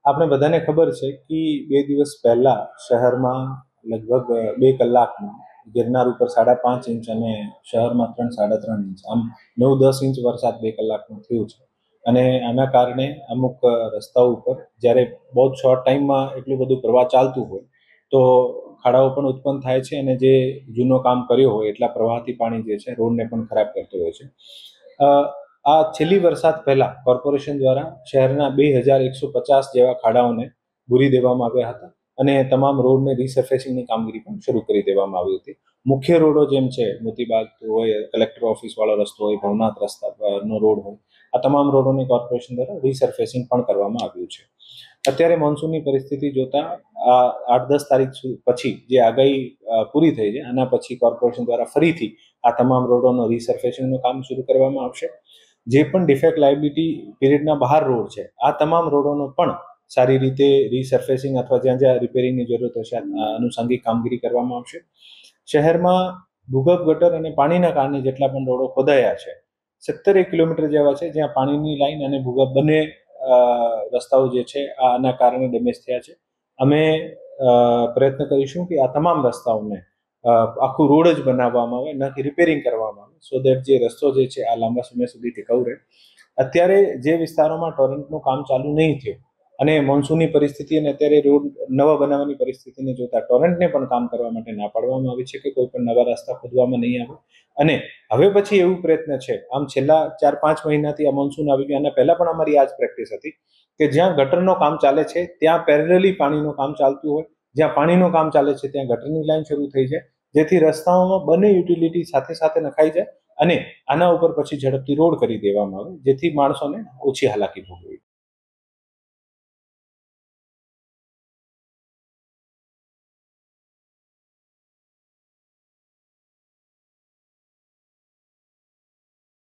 આપણે બધાને ખબર છે કે 2 દિવસ પહેલા શહેરમાં લગભગ 2 કલાકમાં ગિરનાર ઉપર 5.5 ઇંચ અને શહેરમાં 3-3.5 ઇંચ, આમ 9-10 ઇંચ વરસાદ 2 કલાકમાં થયું છે. અને આના કારણે અમુક રસ્તાઓ ઉપર જ્યારે બહુ શોર્ટ ટાઈમમાં એટલું બધું પ્રવાહ ચાલતું હોય તો ખાડાઓ પણ ઉત્પન્ન થાય છે અને જે જૂનો કામ કર્યો હોય એટલા પ્રવાહથી પાણી જે છે રોડને પણ ખરાબ કરતું હોય છે. આ છેલ્લી વરસાદ પહેલા કોર્પોરેશન દ્વારા શહેરના 2150 જેવા ખાડાઓને પૂરી દેવામાં આવ્યા હતા અને તમામ રોડને રીસર્ફેસિંગની કામગીરી પણ શરૂ કરી દેવામાં આવી હતી. મુખ્ય રોડો જેમ છે મોતીબાગ હોય, કલેક્ટર ઓફિસ વાળો રસ્તો હોય, ભવનાથ રસ્તાનો રોડ હોય, આ તમામ રોડોની કોર્પોરેશન દ્વારા રીસર્ફેસિંગ પણ કરવામાં આવ્યું છે. અત્યારે મોન્સૂનની પરિસ્થિતિ જોતા આ 8-10 તારીખ પછી જે આગાહી પૂરી થઈ છે આના પછી કોર્પોરેશન દ્વારા ફરીથી આ તમામ રોડોનો રીસર્ફેસિંગનું કામ શરૂ કરવામાં આવશે. જે પણ ડિફેક્ટ લાયબિલિટી પીરિયડના બહાર રોડ છે આ તમામ રોડોનો પણ સારી રીતે રીસર્ફેસિંગ અથવા જ્યાં જ્યાં રિપેરિંગની જરૂરત હશે આનુષંગિક કામગીરી કરવામાં આવશે. શહેરમાં ભૂગર્ભ ગટર અને પાણીના કારણે જેટલા પણ રોડો ખોદાયા છે 17 કિલોમીટર જેવા છે જ્યાં પાણીની લાઈન અને ભૂગર્ભ બંને રસ્તાઓ જે છે આના કારણે ડેમેજ થયા છે. અમે પ્રયત્ન કરીશું કે આ તમામ રસ્તાઓને આખું રોડ જ બનાવવામાં આવે, ન કે રિપેરિંગ કરવામાં આવે, સો દેટ જે રસ્તો જે છે આ લાંબા સમય સુધી ટીકાઉ રહે. અત્યારે જે વિસ્તારોમાં ટોરેન્ટનું કામ ચાલુ નહીં થયું અને મોન્સૂનની પરિસ્થિતિ અને અત્યારે રોડ નવા બનાવવાની પરિસ્થિતિને જોતા ટોરેન્ટને પણ કામ કરવા માટે ના પાડવામાં આવી છે કે કોઈ પણ નવા રસ્તા ખોદવામાં નહીં આવે. અને હવે પછી એવું પ્રયત્ન છે, આમ છેલ્લા 4-5 મહિનાથી આ મોન્સૂન આવી ગયા અને પહેલા પણ અમારી આ જ પ્રેક્ટિસ હતી કે જ્યાં ગટરનું કામ ચાલે છે ત્યાં પેરેલલી પાણીનું કામ ચાલતું હોય, જ્યાં પાણીનું કામ ચાલે છે ત્યાં ગટરની લાઈન શરૂ થઈ જાય, જેથી રસ્તાઓમાં બંને યુટિલિટી સાથે સાથે નખાઈ જાય અને આના ઉપર પછી ઝડપથી રોડ કરી દેવામાં આવે જેથી માણસોને ઓછી હાલાકી ભોગવવી.